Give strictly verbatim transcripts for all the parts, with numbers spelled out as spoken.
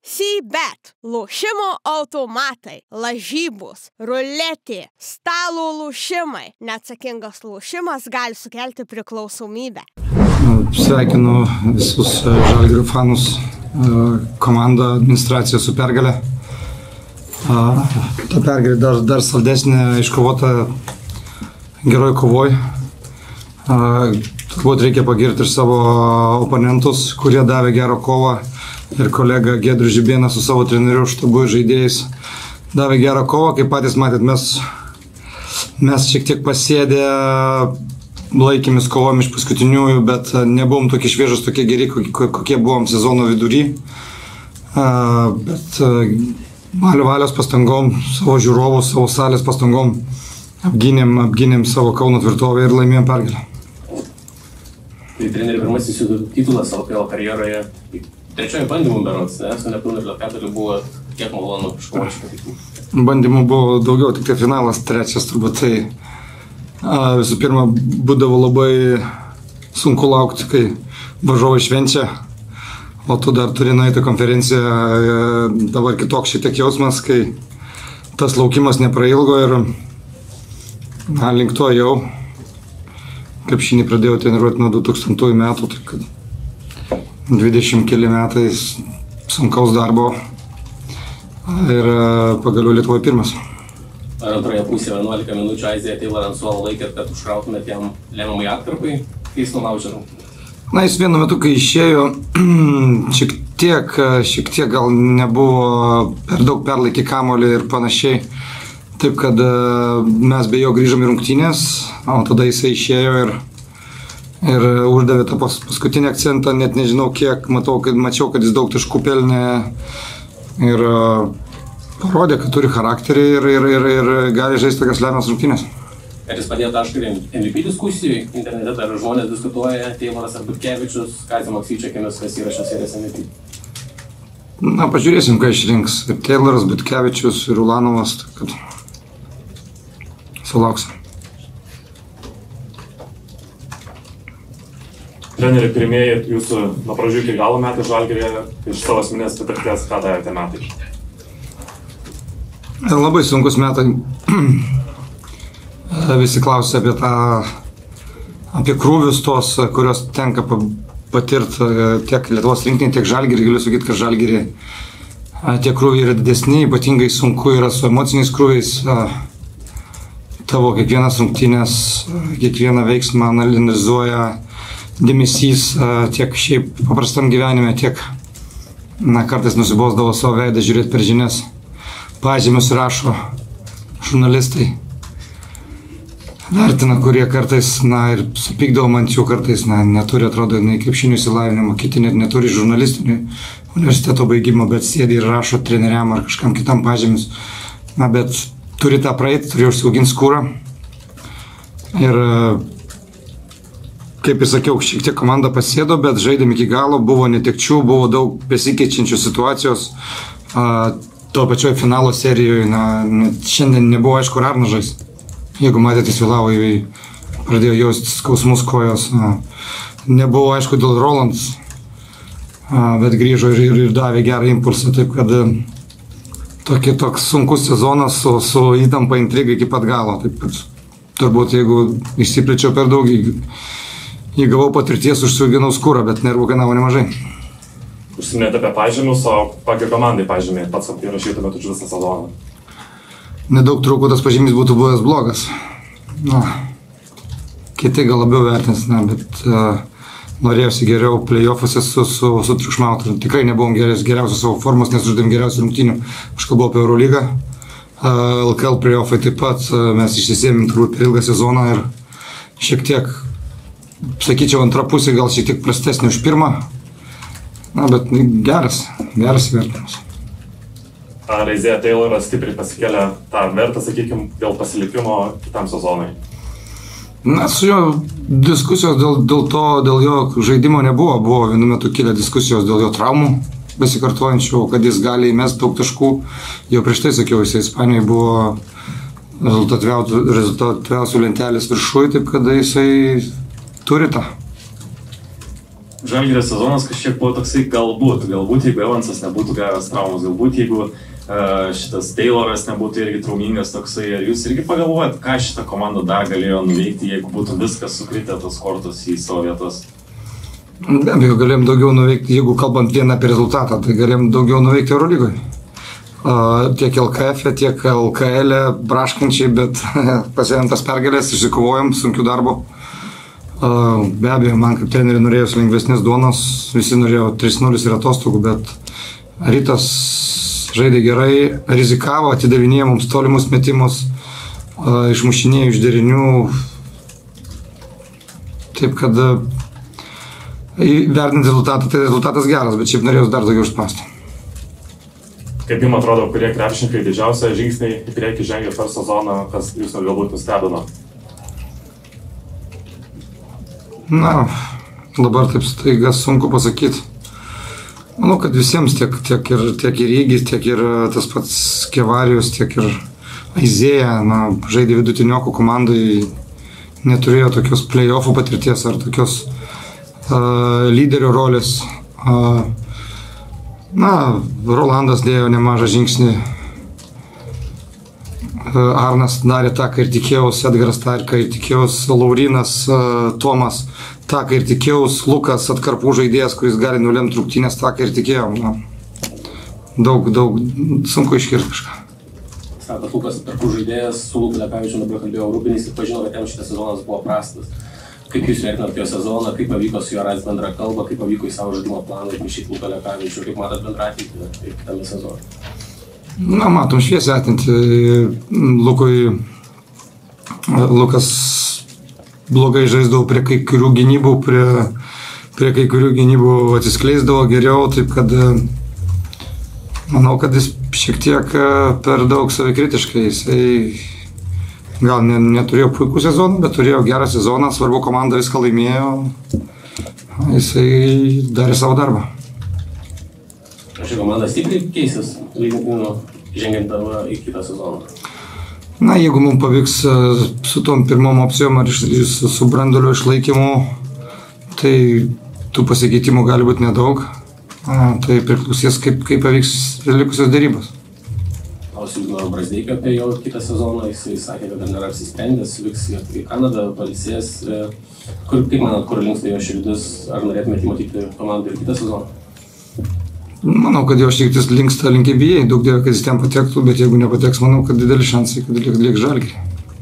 C-Bet – lošimo automatai, lažybos, ruletė, stalo lošimai. Neatsakingas lošimas gali sukelti priklausomybę. Sveikinu visus Žalgirio fanus, komandą, administraciją su pergalė. Ta pergalė dar, dar saldesnė, iškovota geroj kovoj. Turbūt reikia pagirti ir savo oponentus, kurie davė gerą kovą. Ir kolega Giedrius Žibėnas su savo treneriu štabu ir žaidėjais davė gerą kovą. Kaip patys matėt, mes, mes šiek tiek pasėdę laikėmės kovom iš paskutiniųjų, bet nebuvom tokie šviežus, tokie geri, kokie buvom sezono vidury. Bet valio valios pastangom, savo žiūrovų, savo salės pastangom apgynėm, apgynėm savo Kauno tvirtovę ir laimėjom pergalę. Tai treneri pirmasis jūsų titulas L K L karjeroje. Trečiojo bandymų berods, ne? Su nepilnu ir Lietkabelis buvo kiek malonu iškovoti šitą titulą. Bandymų buvo daugiau, tik tai finalas trečias turbūt. Tai a, visų pirma, būdavo labai sunku laukti, kai varžovai švenčia, o tu dar turi nueiti konferenciją. E, dabar kitoks šitiek jausmas, kai tas laukimas neprailgo ir na, link to jau krepšinį pradėjau treniruoti nuo du tūkstantųjų metų, taip kad dvidešimt keli metai sunkaus darbo ir pagaliau Lietuvoje pirmas. Ar antroje pusėje vienuolika minučių Isaiah Taylor ant suolo laikėt, kad užkrautumėt jam lemiamai atkarpai, kai jis nulaužė rungtynes? Na, jis vienu metu, kai išėjo, šiek tiek, šiek tiek gal nebuvo per daug perlaikė kamuolį ir panašiai. Taip, kad mes be jo grįžom į rungtynes, o tada jisai išėjo ir ir uždavė tą pas, paskutinį akcentą, net nežinau kiek, matau, kad, mačiau, kad jis daug taškų pelnė ir uh, parodė, kad turi charakterį ir, ir, ir, ir gali žaisti tokias lemiamas rungtynes. Ar jis padėjo tašką ir M V P diskusijai? Internete dar žmonės diskutuoja, Tayloras ar Butkevičius, Kazio Maksvyčio akimis, kas yra šios serijos M V P? Na, pažiūrėsim, ką išrinks. Ir Tayloras, Butkevičius ir Ulanovas, kad sulauksim. Treneri, pirmieji jūsų nuo pradžių iki galo metai Žalgiryje, iš savo asmeninės patirties, ką davėte metai? Labai sunkus metai. Visi klausia apie tą, apie krūvius tos, kurios tenka patirti tiek Lietuvos rinktinėje, tiek Žalgiryje. Galiu sakyti, kad Žalgiryje tie krūviai yra didesni, ypatingai sunku yra su emociniais krūviais. Tavo kiekvienas rungtynės, kiekvieną veiksmą analizuoja dėmesys tiek šiaip paprastam gyvenime, tiek na, kartais nusibosdavo savo veidą žiūrėti per žinias. Pažymius rašo žurnalistai. Vertina, kurie kartais na, ir supykdavo man jų kartais, na, neturi, atrodo, nei krepšinio išsilavinimo, kiti net neturi žurnalistinio universiteto baigimo, bet sėdi ir rašo treneriam ar kažkam kitam pažymius. Na, bet turi tą praeiti, turi užsiauginti skūrą. Ir kaip ir sakiau, šiek tiek komanda pasėdo, bet žaidėm iki galo, buvo netekčių, buvo daug besikeičiančių situacijos. A, to pačioje finalo serijoje, na, šiandien nebuvo aišku, ar Arnas žais. Jeigu matėte, jis vėlavo, pradėjo jausti skausmus kojos. A, nebuvo aišku dėl Rolands, a, bet grįžo ir, ir, ir davė gerą impulsą. Taip kad tokie, toks sunkus sezonas su, su įtampa intriga iki pat galo. Taip kad turbūt, jeigu išsiplėčiau per daug, įgavau patirties, užsiauginau skūrą, bet nervų kainavo nemažai. Užsiminėte apie pažymius, o kokiai komandai pažymėjai pats įrašytumėt už visą sezoną? Nedaug trūkų, tas pažymys būtų buvęs blogas. Na, kiti gal labiau vertins, na, bet uh, norėjusi geriau play-offuose su, su, su triukšmauti. Tikrai nebuvom geriausios savo formos, nes uždėm geriausių rungtynių. Aš kalbu apie Eurolygą. Uh, L K L play-offai taip pat, uh, mes išsisėmėm turbūt per ilgą sezoną ir šiek tiek, sakyčiau, antra pusė gal šiek tiek prastesnė už pirmą, na, bet geras, geras vertinimas. Ar Isaiah Tayloras stipriai pasikėlė tą vertą, sakykime, dėl pasilikimo kitam sezonui? Na, su jo diskusijos dėl, dėl to, dėl jo žaidimo nebuvo, buvo vienu metu kilę diskusijos dėl jo traumų besikartojančių, kad jis gali įmesti daug taškų. Jau prieš tai sakiau, jis Ispanijoje buvo rezultatyviausių lentelės viršuje, taip kad jisai turi tą. Žalgirio sezonas kažkiek buvo toksai galbūt, galbūt jeigu Evansas nebūtų gavęs traumos, galbūt jeigu uh, šitas Tayloras nebūtų irgi traumingas toksai, ar jūs irgi pagalvojat, ką šitą komandą dar galėjo nuveikti, jeigu būtų viskas sukritę tos kortos į savo vietas? Be abejo, galėjom daugiau nuveikti, jeigu kalbant vieną apie rezultatą, tai galėjom daugiau nuveikti Eurolygoje. Uh, tiek L K F, tiek L K L braškančiai, bet pasiėmėm tas pergalės, išsikovojom sunkių darbų. Uh, be abejo, man kaip treneriui norėjus lengvesnės duonos, visi norėjo trys nulis ir atostogų, bet Rytas žaidė gerai, rizikavo, atidavinėjo mums tolimus metimus, uh, išmušinėjo iš derinių. Taip kad uh, vertinant rezultatą, tai rezultatas geras, bet šiaip norėjus dar daugiau išspausti. Kaip jums atrodo, kurie krepšininkai didžiausia žingsniai į priekį žengė per sezoną, kas jūs galbūt nustebino? Na, dabar taip staiga sunku pasakyti. Manau, kad visiems tiek, tiek, ir, tiek ir Rygis, tiek ir tas pats Kevarijus, tiek ir Aizėja, na, žaidė vidutiniokų komandai, neturėjo tokios play-offų patirties ar tokios uh, lyderio rolės. Uh, na, Rolandas dėjo nemažą žingsnį. Arnas darė tą, ką ir tikėjaus, Edgaras tą, ką ir tikėjaus, Laurinas, Tomas, tą, ką ir tikėjaus, Lukas atkarpų žaidėjas, kuris gali nulemti rungtynės, tą, ką ir tikėjom. Na, daug, daug, sunku iškirti kažką. Sakot, Lukas atkarpų žaidėjas, su Luku Lekavičiu dabar kalbėjau Rūbinis ir pažino, kad jam šitas sezonas buvo prastas. Kaip jūs vertinat jo sezoną, kaip pavyko su juo rasti bendrą kalbą, kaip pavyko į savo žaidimo planą įmaišyti Luką Lekavičių, kaip matot bendrą ateitį ir kitame sezone? Na, matom šviesią ateitį. Lukui, Lukas blogai žaisdavo prie kai kurių gynybų, prie, prie kai kurių gynybų atsiskleisdavo geriau, taip kad manau, kad jis šiek tiek per daug savikritiškai. Jisai gal ne, neturėjo puikų sezoną, bet turėjo gerą sezoną, svarbu, komanda viską laimėjo, jisai darė savo darbą. Ši komanda stipriai keisis, nu, žengiant į kitą sezoną? Na, jeigu mums pavyks su tom pirmom opcijom ar su, su branduolio išlaikymu, tai tų pasikeitimų gali būti nedaug. A, tai priklausys, kaip, kaip pavyks likusios darybos. Klausiu Ignoro Brazdeikio apie jo kitą sezoną, jisai sakė, kad dar nėra apsisprendęs, vyks į Kanadą, pailsės. Kur, kaip manat, kur linksta jo širdis, ar norėtumėte matyti komandą ir kitą sezoną? Manau, kad jo širdis linksta link N B A, daug dievė, kad jis ten patektų, bet jeigu nepateks, manau, kad dideli šansai, kad liek, liek Žalgirį.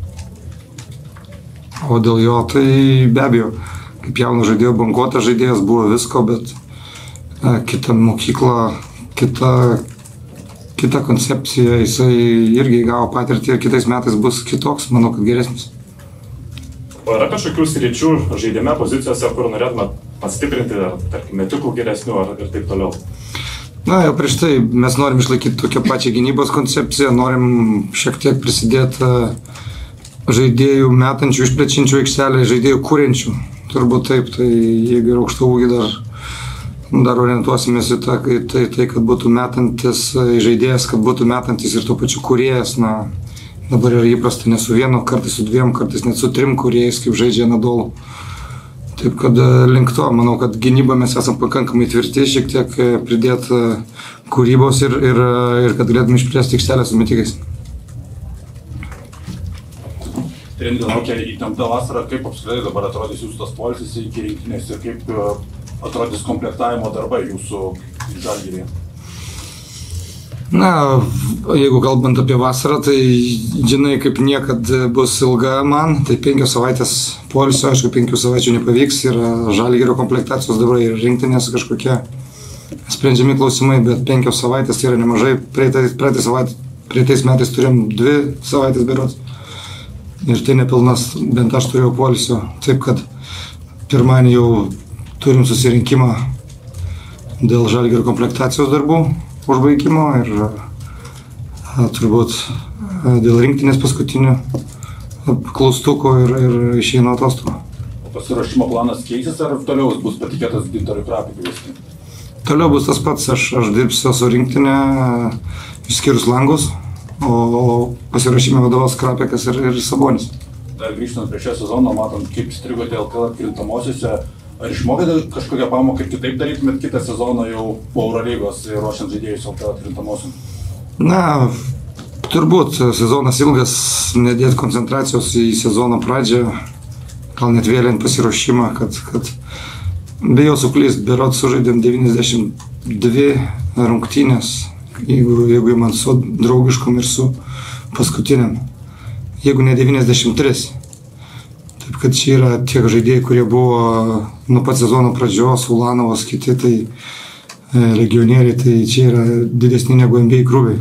O dėl jo, tai be abejo, kaip jauno žaidėjo, bankuotas žaidėjas buvo visko, bet a, kita mokykla, kita, kita koncepcija, jisai irgi gavo patirtį ir kitais metais bus kitoks, manau, kad geresnis. O yra kažkokių sričių žaidime pozicijose, kur norėtume pastiprinti, ar, tarkim, metikų geresnių ar ir taip toliau? Na, jau prieš tai mes norim išlaikyti tokią pačią gynybos koncepciją, norim šiek tiek prisidėti žaidėjų metančių, išplečiančių aikštelę, žaidėjų kūrenčių. Turbūt taip, tai jeigu ir aukšto ūgį dar, dar orientuosimės į tą, tai, tai, kad būtų metantis žaidėjas, kad būtų metantis ir tuo pačiu kūrėjas. Na, dabar yra įprasta ne su vienu, kartais su dviem, kartais net su trim kūrėjais, kaip žaidžia Nadolų. Taip kad link to, manau, kad gynybą mes esam pakankamai tvirti, šiek tiek pridėti kūrybos ir, ir, ir kad galėtume išplėsti aikštelę su metikais. Treneri laukia įtempta vasara, kaip apskritai dabar atrodys jūsų tas poilsis iki rinktinės ir kaip atrodys komplektavimo darbai jūsų Žalgiryje? Na, jeigu kalbant apie vasarą, tai žinai, kaip niekad bus ilga man, tai penkios savaitės poilsio, aišku, penkių savaičių nepavyks, yra Žalgirio komplektacijos dabar ir rinktinės kažkokie sprendžiami klausimai, bet penkios savaitės tai yra nemažai, praeitais, praeitais, savaitės, praeitais metais turėjom dvi savaitės berods ir tai nepilnas, bent aš turėjau poilsio, taip kad pirmadienį jau turim susirinkimą dėl Žalgirio komplektacijos darbų užbaigimo ir a, turbūt a, dėl rinktinės paskutinių klaustukų ir, ir išeina atostogų. Pasiruošimo planas keisis ar toliau bus patikėtas Gintarui Krapikui visgi? Toliau bus tas pats, aš, aš dirbsiu su rinktinė, išskyrus langus, o, o pasiruošime vadovas Krapikas ir, ir Sabonis. Dar grįžtant prie šio sezono, matant, kaip strigote L K L atkrintamosiose, Ar išmokėte kažkokią pamoką, kaip kitaip darytumėt kitą sezoną jau po Eurolygos ruošiant žaidėjus L K L atkrintamosiom? Na, turbūt sezonas ilgas, nedėti koncentracijos į sezono pradžią, gal net vėliant pasiruošimą, kad, kad bijau suklyst, berot sužaidėm devyniasdešimt dvi rungtynės, jeigu, jeigu man su draugiškom ir su paskutiniam, jeigu ne devyniasdešimt tris. Taip kad čia yra tiek žaidėjai, kurie buvo nuo pat sezono pradžios, Ulanovas, kiti, tai legionieriai, tai čia yra didesni negu N B A krūviai.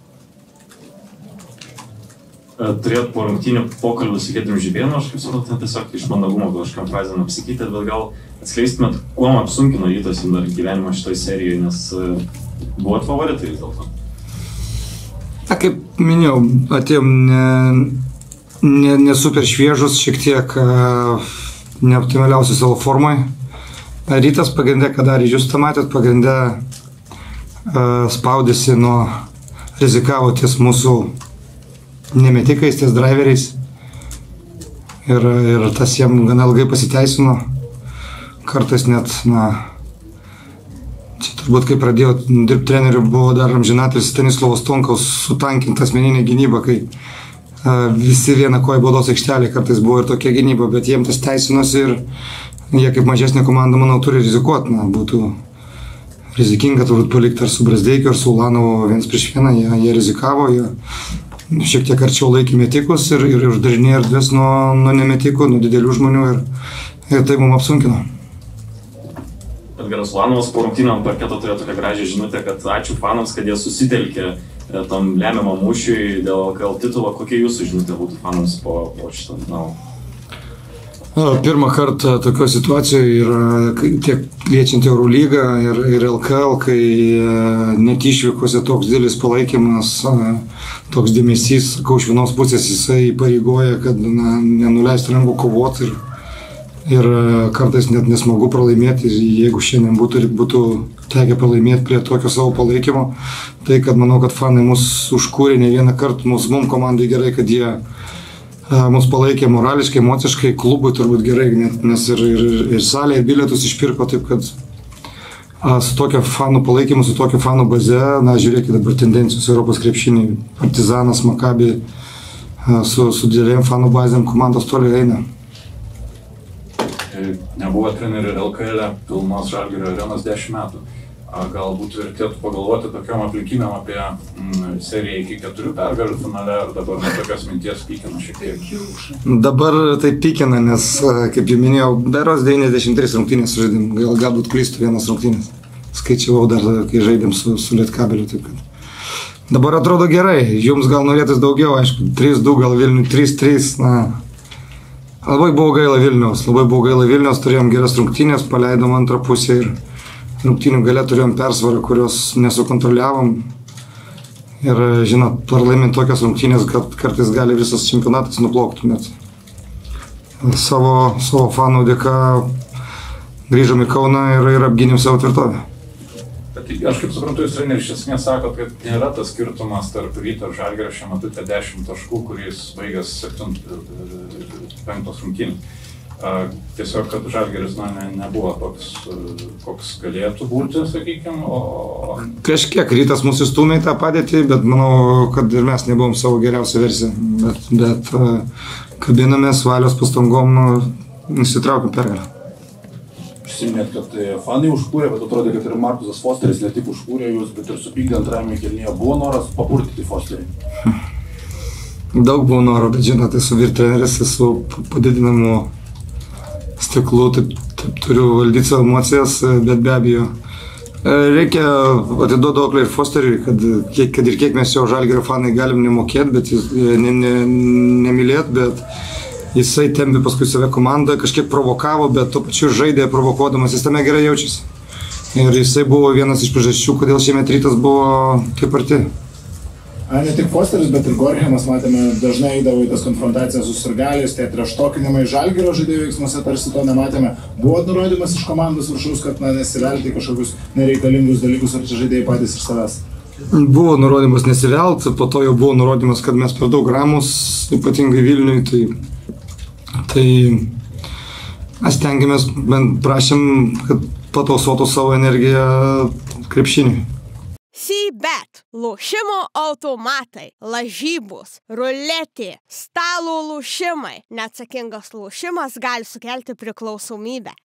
Turėjot po rungtynių pokalbį su Giedrium Žibėnu, aš kaip supratau, tiesiog iš mandagumo kažkam frazėm apsikeitėt, bet gal atskleistumėt, kuo apsunkino Rytas dar gyvenimą šitoj serijoje, nes buvot favoritai vis dėlto. Na, kaip minėjau, atėjom ne, ne, ne super šviežus, šiek tiek neoptimaliausiu savo formai. Rytas pagrindė, ką darė, jūs tą matėt, pagrindė spaudėsi nuo, rizikavo ties mūsų nemetikais, ties driveriais. Ir, ir tas jam gana ilgai pasiteisino. Kartais net, na, čia turbūt, kai pradėjau dirbti treneriu, buvo dar amžinatilsis Stanislavas Tonkaus sutankinta asmeninė gynyba, kai a, visi vieną koją baudos aikštelė, kartais buvo ir tokia gynyba, bet jiems tas teisinosi ir jie kaip mažesnė komanda, manau, turi rizikuoti. Na, būtų rizikinga turbūt palikti ar su Brazdeikiu, ar su Ulanovu viens prieš vieną, jie, jie rizikavo, jie šiek tiek arčiau laikė metikus ir, ir uždarinėjo erdvės nuo, nuo nemetikų, nuo didelių žmonių ir, ir tai mums apsunkino. Edgaras Ulanovas po rungtynių ant parketo turėjo tokią gražią žinutę, kad ačiū fanams, kad jie susitelkė tam lemiamam mūšiui dėl L K L titulo. Kokia jūsų žinutė būtų fanams po, po šitą finalą? Pirmą kartą tokio situacijoje yra tiek liečiant Eurolygą ir, ir L K L, kai net išvykose toks didelis palaikymas, toks dėmesys, sakau, iš vienos pusės jisai pareigoja, kad na, nenuleist rankų kovoti ir Ir kartais net nesmagu pralaimėti, jeigu šiandien būtų, būtų tekę pralaimėti prie tokio savo palaikymo. Tai, kad manau, kad fanai mus užkūrė ne vieną kartą, mums, mums komandai gerai, kad jie a, mus palaikė morališkai, emociškai, klubui turbūt gerai, nes ir, ir, ir salė, ir bilietus išpirko, taip kad a, su tokio fanų palaikymu, su tokio fanų baze, na, žiūrėkite dabar tendencijos Europos krepšinį, Partizanas, Makabi, a, su, su didelėm fanų bazėm komandos toliai eina. Nebuvo trenerių L K L pilnos Žalgirio arenos dešimt metų. Galbūt vertėtų pagalvoti tokiom aplinkybėm apie mm, seriją iki keturių pergalių finale, ar dabar nuo tokios minties pykina šiek tiek? Dabar tai pykina, nes, kaip jau minėjau, beros devyniasdešimt tris rungtynės žaidėm, gal, galbūt klystų vienas rungtynės. Skaičiavau dar, kai žaidėm su, su Lietkabeliu, taip kad dabar atrodo gerai, jums gal norėtis daugiau, aišku, trys du, gal Vilniui trys trys, na. Labai buvo gaila Vilniaus, labai buvo gaila Vilniaus, turėjom geras rungtynės, paleidom antrą pusę ir rungtynių gale turėjom persvarą, kurios nesukontroliavom. Ir, žinot, pralaimint tokias rungtynės, kad kartais gali visas čempionatas nuplaukti, bet savo, savo fanų dėka grįžom į Kauną ir, ir apgynėm savo tvirtovę. Bet aš kaip suprantu, jūs treneris iš esmės sakot, kad nėra tas skirtumas tarp Ryto ir Žalgirio šiuo metu tie dešimt taškų, kuris baigęs penktos rungtynės. Tiesiog, kad Žalgiris na, ne, nebuvo toks, koks galėtų būti, sakykime, o... Kažkiek Rytas mūsų stūmė į tą padėtį, bet manau, kad ir mes nebuvom savo geriausią versiją. Bet, bet kabinamės valios pastangom, įsitraukėm pergalę. Užsiminėt, kad fanai užkūrė, bet atrodė, kad ir Markusas Fosteris ne tik užkūrė jūs, bet ir supykdė antrajame kėlinyje. Buvo noras papurtyti Fosterį? Daug buvo noro, bet žinote, esu vyr treneris, esu padidinamu stiklu, taip, taip turiu valdyti savo emocijas, bet be abejo. Reikia atiduoti auklę ir Fosteriui, kad, kad ir kiek mes jo Žalgirio fanai galim nemokėti, bet ne, ne, nemylėti, bet jisai tempė paskui save komandą, kažkiek provokavo, bet tuo pačiu žaidė provokuodamas, jis tame gerai jaučiasi. Ir jisai buvo vienas iš priežasčių, kodėl šiemet Rytas buvo taip arti. A, ne tik Fosteris, bet ir Gorhemas, matėme, dažnai eidavo į tas konfrontacijas su sirgaliais, tie treštokinimai Žalgirio žaidėjų veiksmuose, tarsi to nematėme. Buvo nurodymas iš komandos viršaus, kad na, nesivelti kažkokius nereikalingus dalykus, ar čia žaidėjai patys iš savęs? Buvo nurodymas nesivelt, po to jau buvo nurodymas, kad mes per daug ramus, ypatingai Vilniui, tai, tai Aš tengiamės, bent prašym, kad patausotų savo energiją krepšiniui. C-bet – lošimo automatai, lažybos, ruletė, stalo lošimai. Neatsakingas lošimas gali sukelti priklausomybę.